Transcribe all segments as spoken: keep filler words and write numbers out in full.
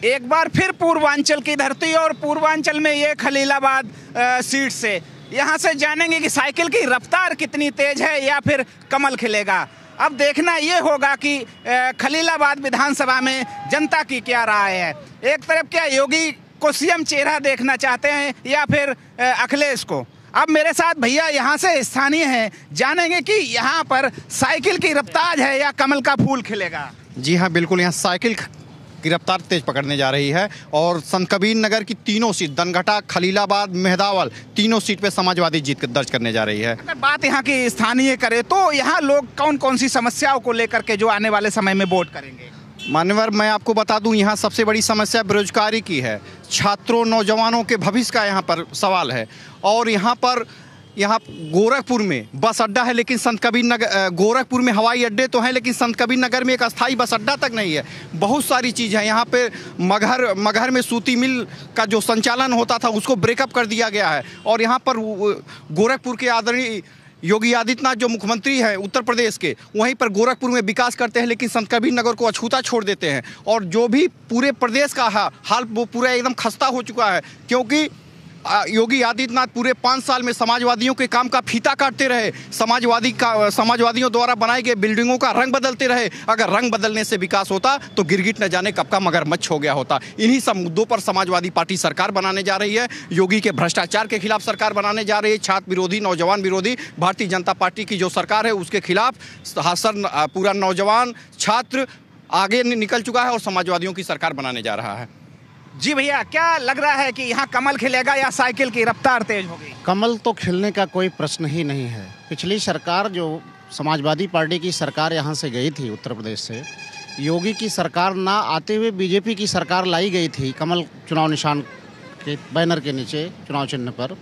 एक बार फिर पूर्वांचल की धरती और पूर्वांचल में ये खलीलाबाद सीट से यहाँ से जानेंगे कि साइकिल की रफ्तार कितनी तेज है या फिर कमल खिलेगा। अब देखना ये होगा कि खलीलाबाद विधानसभा में जनता की क्या राय है। एक तरफ क्या योगी को सीएम चेहरा देखना चाहते हैं या फिर अखिलेश को। अब मेरे साथ भैया यहाँ से स्थानीय हैं, जानेंगे कि यहाँ पर साइकिल की रफ्तार है या कमल का फूल खिलेगा। जी हाँ, बिल्कुल, यहाँ साइकिल की रफ्तार तेज पकड़ने जा रही है और संत कबीर नगर की तीनों सीट, दनघटा, खलीलाबाद, मेहदावल, तीनों सीट पे समाजवादी जीत दर्ज करने जा रही है। अगर बात यहाँ की स्थानीय करें तो यहाँ लोग कौन कौन सी समस्याओं को लेकर के जो आने वाले समय में वोट करेंगे? मान्यवर, मैं आपको बता दूं, यहाँ सबसे बड़ी समस्या बेरोजगारी की है। छात्रों, नौजवानों के भविष्य का यहाँ पर सवाल है। और यहाँ पर यहाँ गोरखपुर में बस अड्डा है, लेकिन संत कबीर नगर, गोरखपुर में हवाई अड्डे तो हैं, लेकिन संत कबीर नगर में एक अस्थाई बस अड्डा तक नहीं है। बहुत सारी चीज़ है यहाँ पे। मगहर मगहर में सूती मिल का जो संचालन होता था उसको ब्रेकअप कर दिया गया है। और यहाँ पर गोरखपुर के आदरणीय योगी आदित्यनाथ जो मुख्यमंत्री हैं उत्तर प्रदेश के, वहीं पर गोरखपुर में विकास करते हैं, लेकिन संत कबीर नगर को अछूता छोड़ देते हैं। और जो भी पूरे प्रदेश का हाल वो पूरा एकदम खस्ता हो चुका है, क्योंकि योगी आदित्यनाथ पूरे पाँच साल में समाजवादियों के काम का फीता काटते रहे। समाजवादी का समाजवादियों द्वारा बनाए गए बिल्डिंगों का रंग बदलते रहे। अगर रंग बदलने से विकास होता तो गिरगिट न जाने कब का मगरमच्छ हो गया होता। इन्हीं सब मुद्दों पर समाजवादी पार्टी सरकार बनाने जा रही है। योगी के भ्रष्टाचार के खिलाफ सरकार बनाने जा रही है। छात्र विरोधी, नौजवान विरोधी भारतीय जनता पार्टी की जो सरकार है उसके खिलाफ हासन पूरा नौजवान छात्र आगे निकल चुका है और समाजवादियों की सरकार बनाने जा रहा है। जी भैया, क्या लग रहा है कि यहाँ कमल खिलेगा या साइकिल की रफ्तार तेज होगी? कमल तो खिलने का कोई प्रश्न ही नहीं है। पिछली सरकार जो समाजवादी पार्टी की सरकार यहाँ से गई थी उत्तर प्रदेश से, योगी की सरकार ना आते हुए बीजेपी की सरकार लाई गई थी कमल चुनाव निशान के बैनर के नीचे चुनाव चिन्ह पर।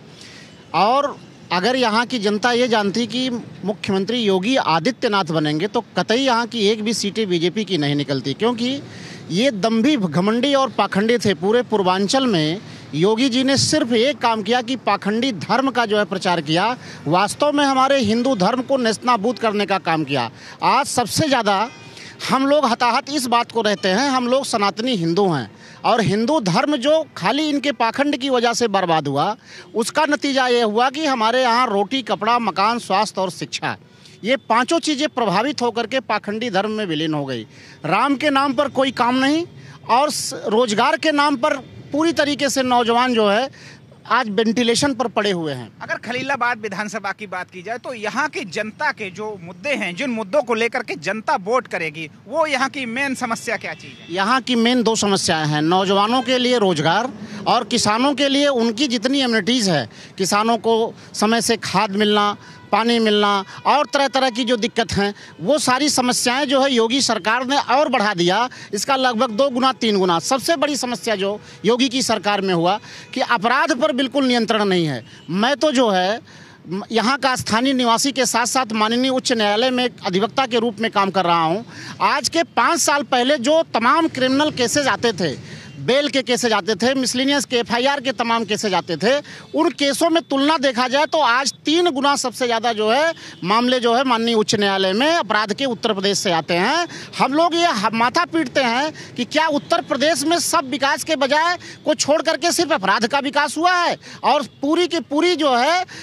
और अगर यहाँ की जनता ये जानती कि मुख्यमंत्री योगी आदित्यनाथ बनेंगे तो कतई यहाँ की एक भी सीटें बीजेपी की नहीं निकलती, क्योंकि ये दम्भी, घमंडी और पाखंडी थे। पूरे पूर्वांचल में योगी जी ने सिर्फ एक काम किया कि पाखंडी धर्म का जो है प्रचार किया। वास्तव में हमारे हिंदू धर्म को नेस्तनाबूद करने का काम किया। आज सबसे ज़्यादा हम लोग हताहत इस बात को रहते हैं, हम लोग सनातनी हिंदू हैं और हिंदू धर्म जो खाली इनके पाखंड की वजह से बर्बाद हुआ, उसका नतीजा ये हुआ कि हमारे यहाँ रोटी, कपड़ा, मकान, स्वास्थ्य और शिक्षा, ये पांचों चीज़ें प्रभावित होकर के पाखंडी धर्म में विलीन हो गई। राम के नाम पर कोई काम नहीं और रोजगार के नाम पर पूरी तरीके से नौजवान जो है आज वेंटिलेशन पर पड़े हुए हैं। अगर खलीलाबाद विधानसभा की बात की जाए तो यहाँ की जनता के जो मुद्दे हैं, जिन मुद्दों को लेकर के जनता वोट करेगी, वो यहाँ की मेन समस्या क्या चीज़ है? यहाँ की मेन दो समस्याएं हैं। नौजवानों के लिए रोजगार और किसानों के लिए उनकी जितनी एमिनिटीज़ है, किसानों को समय से खाद मिलना, पानी मिलना और तरह तरह की जो दिक्कत हैं, वो सारी समस्याएं जो है योगी सरकार ने और बढ़ा दिया। इसका लगभग दो गुना तीन गुना। सबसे बड़ी समस्या जो योगी की सरकार में हुआ कि अपराध पर बिल्कुल नियंत्रण नहीं है। मैं तो जो है यहाँ का स्थानीय निवासी के साथ साथ माननीय उच्च न्यायालय में अधिवक्ता के रूप में काम कर रहा हूँ। आज के पाँच साल पहले जो तमाम क्रिमिनल केसेज आते थे, बेल के केसेज आते थे, मिसलिनियस के एफ आई आर के तमाम केसेज आते थे, उन केसों में तुलना देखा जाए तो आज तीन गुना सबसे ज़्यादा जो है मामले जो है माननीय उच्च न्यायालय में अपराध के उत्तर प्रदेश से आते हैं। हम लोग ये माथा पीटते हैं कि क्या उत्तर प्रदेश में सब विकास के बजाय को छोड़ करके सिर्फ अपराध का विकास हुआ है और पूरी की पूरी जो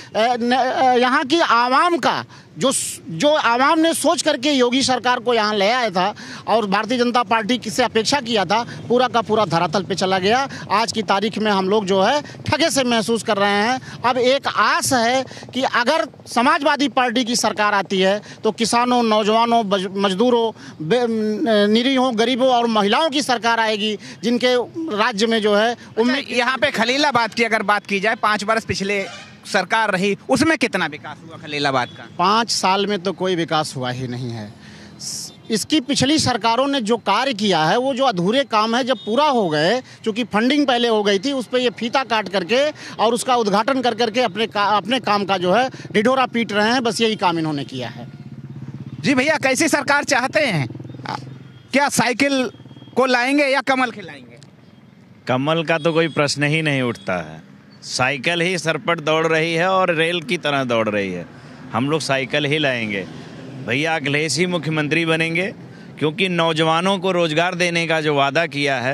है यहाँ की आवाम का जो जो आवाम ने सोच करके योगी सरकार को यहाँ ले आया था और भारतीय जनता पार्टी से अपेक्षा किया था, पूरा का पूरा धरातल पे चला गया। आज की तारीख में हम लोग जो है ठगे से महसूस कर रहे हैं। अब एक आस है कि अगर समाजवादी पार्टी की सरकार आती है तो किसानों, नौजवानों, मजदूरों, निरीहों, गरीबों और महिलाओं की सरकार आएगी, जिनके राज्य में जो है उम्मीद। यहाँ पे खलीलाबाद की अगर बात की जाए, पाँच वर्ष पिछले सरकार रही, उसमें कितना विकास हुआ खलीलाबाद का? पाँच साल में तो कोई विकास हुआ ही नहीं है। इसकी पिछली सरकारों ने जो कार्य किया है, वो जो अधूरे काम है जब पूरा हो गए, चूँकि फंडिंग पहले हो गई थी, उस पर ये फीता काट करके और उसका उद्घाटन कर करके अपने का, अपने काम का जो है ढिढोरा पीट रहे हैं। बस यही काम इन्होंने किया है। जी भैया, कैसी सरकार चाहते हैं? क्या साइकिल को लाएंगे या कमल खिलाएंगे? कमल का तो कोई प्रश्न ही नहीं उठता है। साइकिल ही सरपट दौड़ रही है और रेल की तरह दौड़ रही है। हम लोग साइकिल ही लाएंगे भैया। अखिलेश ही मुख्यमंत्री बनेंगे, क्योंकि नौजवानों को रोजगार देने का जो वादा किया है,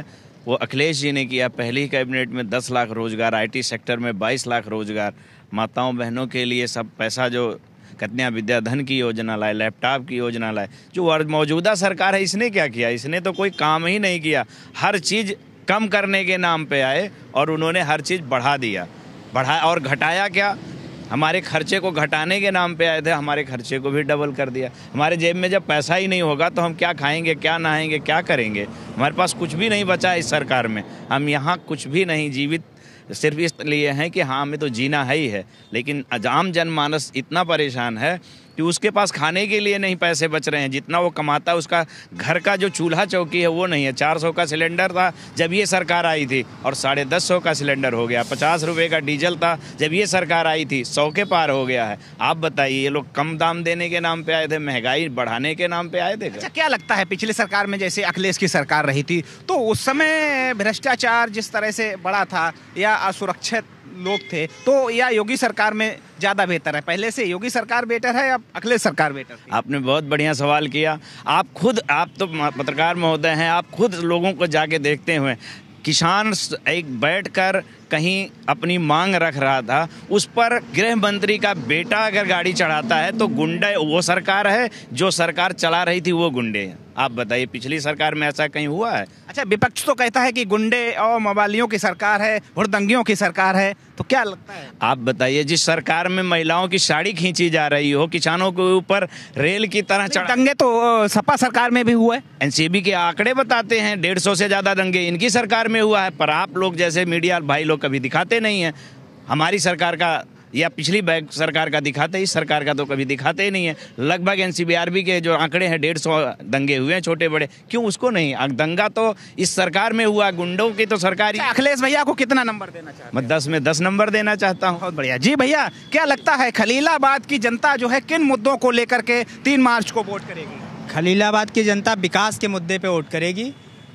वो अखिलेश जी ने किया। पहली कैबिनेट में दस लाख रोजगार, आईटी सेक्टर में बाईस लाख रोजगार, माताओं बहनों के लिए सब पैसा जो कन्या विद्याधन की योजना लाए, लैपटॉप की योजना लाए। जो मौजूदा सरकार है इसने क्या किया? इसने तो कोई काम ही नहीं किया। हर चीज़ कम करने के नाम पे आए और उन्होंने हर चीज़ बढ़ा दिया, बढ़ाया और घटाया क्या? हमारे खर्चे को घटाने के नाम पे आए थे, हमारे खर्चे को भी डबल कर दिया। हमारे जेब में जब पैसा ही नहीं होगा तो हम क्या खाएंगे, क्या नहाएंगे, क्या करेंगे? हमारे पास कुछ भी नहीं बचा इस सरकार में। हम यहाँ कुछ भी नहीं जीवित सिर्फ इसलिए हैं कि हाँ हमें तो जीना है ही है, लेकिन आम जनमानस इतना परेशान है कि उसके पास खाने के लिए नहीं पैसे बच रहे हैं। जितना वो कमाता है उसका घर का जो चूल्हा चौकी है वो नहीं है। चार सौ का सिलेंडर था जब ये सरकार आई थी और साढ़े दस सौ का सिलेंडर हो गया। पचास रुपये का डीजल था जब ये सरकार आई थी, सौ के पार हो गया है। आप बताइए, ये लोग कम दाम देने के नाम पे आए थे, महंगाई बढ़ाने के नाम पे आए थे? अच्छा, क्या लगता है पिछली सरकार में जैसे अखिलेश की सरकार रही थी तो उस समय भ्रष्टाचार जिस तरह से बढ़ा था या असुरक्षित लोग थे, तो या योगी सरकार में ज़्यादा बेहतर है? पहले से योगी सरकार बेटर है या अखिलेश सरकार बेटर थी? आपने बहुत बढ़िया सवाल किया। आप खुद, आप तो पत्रकार महोदय हैं, आप खुद लोगों को जाके देखते हुए, किसान एक बैठकर कहीं अपनी मांग रख रहा था, उस पर गृह मंत्री का बेटा अगर गाड़ी चढ़ाता है तो गुंडे वो सरकार है, जो सरकार चला रही थी वो गुंडे हैं। आप बताइए, पिछली सरकार में ऐसा कहीं हुआ है? अच्छा, विपक्ष तो कहता है कि गुंडे और मवालियों की सरकार है, हुड़दंगियों की सरकार है, तो क्या लगता है? आप बताइए, जिस सरकार में महिलाओं की साड़ी खींची जा रही हो, किसानों के ऊपर रेल की तरह चढ़, दंगे तो सपा सरकार में भी हुए। एनसीबी के आंकड़े बताते हैं डेढ़ सौ से ज्यादा दंगे इनकी सरकार में हुआ है, पर आप लोग जैसे मीडिया भाई लोग कभी दिखाते नहीं है। हमारी सरकार का या पिछली बैग सरकार का दिखाते, इस सरकार का तो कभी दिखाते ही नहीं है। लगभग एनसीबीआरबी के जो आंकड़े हैं डेढ़ सौ दंगे हुए हैं छोटे बड़े, क्यों उसको नहीं? दंगा तो इस सरकार में हुआ, गुंडों की तो सरकार। अखिलेश भैया को कितना नंबर देना चाहते हैं? मैं दस में दस नंबर देना चाहता हूँ। बहुत बढ़िया जी। भैया, क्या लगता है खलीलाबाद की जनता जो है किन मुद्दों को लेकर के तीन मार्च को वोट करेगी? खलीलाबाद की जनता विकास के मुद्दे पे वोट करेगी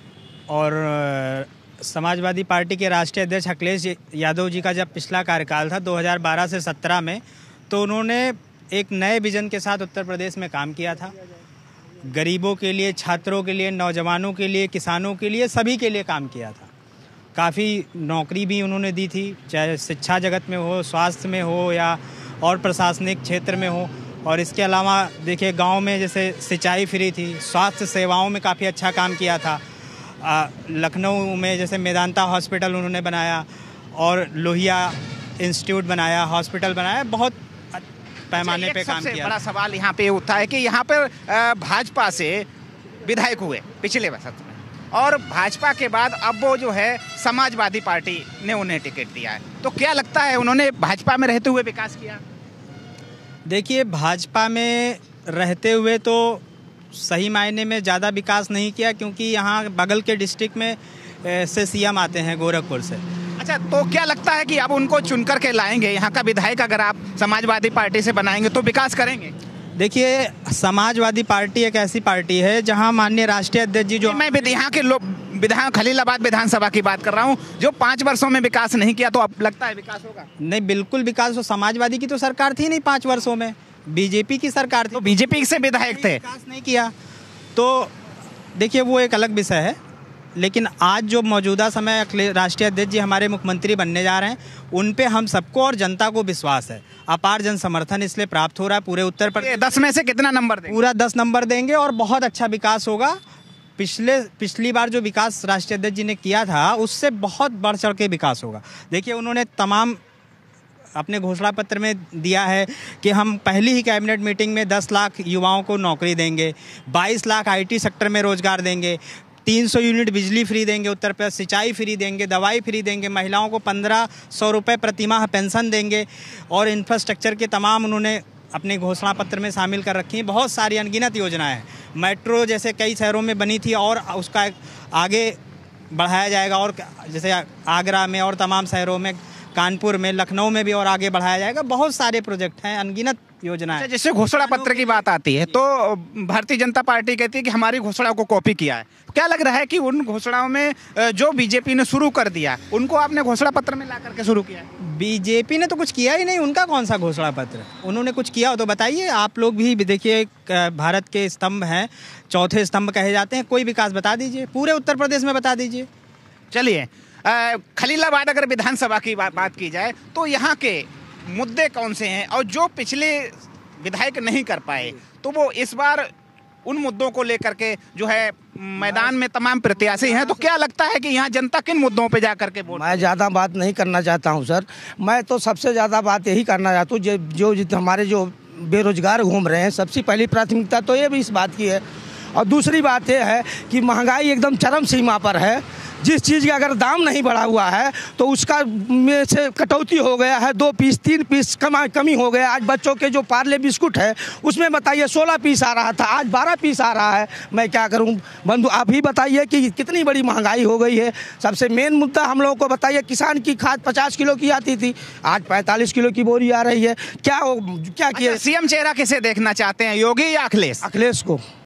और समाजवादी पार्टी के राष्ट्रीय अध्यक्ष अखिलेश यादव जी का जब पिछला कार्यकाल था दो हज़ार बारह से सत्रह में, तो उन्होंने एक नए विजन के साथ उत्तर प्रदेश में काम किया था। गरीबों के लिए, छात्रों के लिए, नौजवानों के लिए, किसानों के लिए, सभी के लिए काम किया था। काफ़ी नौकरी भी उन्होंने दी थी, चाहे शिक्षा जगत में हो, स्वास्थ्य में हो या और प्रशासनिक क्षेत्र में हो। और इसके अलावा देखिए, गाँव में जैसे सिंचाई फ्री थी, स्वास्थ्य सेवाओं में काफ़ी अच्छा काम किया था। लखनऊ में जैसे मेदांता हॉस्पिटल उन्होंने बनाया और लोहिया इंस्टीट्यूट बनाया, हॉस्पिटल बनाया, बहुत पैमाने पे काम किया। बड़ा सवाल यहाँ पे उठता है कि यहाँ पर भाजपा से विधायक हुए पिछले वर्ष में, और भाजपा के बाद अब वो जो है समाजवादी पार्टी ने उन्हें टिकट दिया है, तो क्या लगता है उन्होंने भाजपा में रहते हुए विकास किया? देखिए, भाजपा में रहते हुए तो सही मायने में ज़्यादा विकास नहीं किया, क्योंकि यहाँ बगल के डिस्ट्रिक्ट में से सीएम आते हैं गोरखपुर से। अच्छा, तो क्या लगता है कि अब उनको चुन कर के लाएंगे, यहाँ का विधायक अगर आप समाजवादी पार्टी से बनाएंगे तो विकास करेंगे? देखिए, समाजवादी पार्टी एक ऐसी पार्टी है जहाँ माननीय राष्ट्रीय अध्यक्ष जी जो, मैं यहाँ के लोग विधान खलीलाबाद विधानसभा की बात कर रहा हूँ, जो पाँच वर्षों में विकास नहीं किया, तो अब लगता है विकास होगा? नहीं, बिल्कुल विकास। तो समाजवादी की तो सरकार थी नहीं पाँच वर्षों में, बीजेपी की सरकार थी, तो बीजेपी से विधायक थे, विकास नहीं किया। तो देखिए, वो एक अलग विषय है। लेकिन आज जो मौजूदा समय राष्ट्रीय अध्यक्ष जी हमारे मुख्यमंत्री बनने जा रहे हैं, उन पे हम सबको और जनता को विश्वास है। अपार जन समर्थन इसलिए प्राप्त हो रहा है पूरे उत्तर प्रदेश। दस में से कितना नंबर देंगे? पूरा दस नंबर देंगे और बहुत अच्छा विकास होगा। पिछले पिछली बार जो विकास राष्ट्रीय अध्यक्ष जी ने किया था, उससे बहुत बढ़ चढ़ के विकास होगा। देखिए, उन्होंने तमाम अपने घोषणा पत्र में दिया है कि हम पहली ही कैबिनेट मीटिंग में दस लाख युवाओं को नौकरी देंगे, बाईस लाख आईटी सेक्टर में रोजगार देंगे, तीन सौ यूनिट बिजली फ्री देंगे उत्तर प्रदेश, सिंचाई फ्री देंगे, दवाई फ्री देंगे, महिलाओं को पंद्रह सौ रुपये प्रति माह पेंशन देंगे, और इंफ्रास्ट्रक्चर के तमाम उन्होंने अपने घोषणा पत्र में शामिल कर रखी हैं। बहुत सारी अनगिनत योजनाएं हैं। मेट्रो जैसे कई शहरों में बनी थी और उसका आगे बढ़ाया जाएगा, और जैसे आगरा में और तमाम शहरों में, कानपुर में, लखनऊ में भी और आगे बढ़ाया जाएगा। बहुत सारे प्रोजेक्ट हैं, अनगिनत योजना है। जैसे घोषणा पत्र की बात आती है तो भारतीय जनता पार्टी कहती है कि हमारी घोषणा को कॉपी किया है। क्या लग रहा है कि उन घोषणाओं में जो बीजेपी ने शुरू कर दिया, उनको आपने घोषणा पत्र में ला करके शुरू किया है? बीजेपी ने तो कुछ किया ही नहीं, उनका कौन सा घोषणा पत्र? उन्होंने कुछ किया हो तो बताइए। आप लोग भी देखिए, भारत के स्तंभ हैं, चौथे स्तंभ कहे जाते हैं, कोई विकास बता दीजिए, पूरे उत्तर प्रदेश में बता दीजिए। चलिए, अ, खलीलाबाद अगर विधानसभा की बा, बात की जाए तो यहाँ के मुद्दे कौन से हैं, और जो पिछले विधायक नहीं कर पाए तो वो इस बार उन मुद्दों को लेकर के जो है मैदान में तमाम प्रत्याशी हैं, तो क्या लगता है कि यहाँ जनता किन मुद्दों पे जा करके वोट? मैं ज़्यादा बात नहीं करना चाहता हूँ सर। मैं तो सबसे ज़्यादा बात यही करना चाहता हूँ, जो जो जित- हमारे जो बेरोजगार घूम रहे हैं, सबसे पहली प्राथमिकता तो ये भी इस बात की है। और दूसरी बात ये है कि महंगाई एकदम चरम सीमा पर है। जिस चीज़ का अगर दाम नहीं बढ़ा हुआ है तो उसका में से कटौती हो गया है, दो पीस तीन पीस कमा कमी हो गया। आज बच्चों के जो पार्ले बिस्कुट है उसमें बताइए सोलह पीस आ रहा था, आज बारह पीस आ रहा है। मैं क्या करूं बंधु, आप ही बताइए कि कितनी बड़ी महंगाई हो गई है। सबसे मेन मुद्दा हम लोगों को बताइए, किसान की खाद पचास किलो की आती थी, आज पैंतालीस किलो की बोरी आ रही है। क्या हो क्या किया? सीएम चेहरा किसे देखना चाहते हैं, योगी या अखिलेश? अखिलेश को।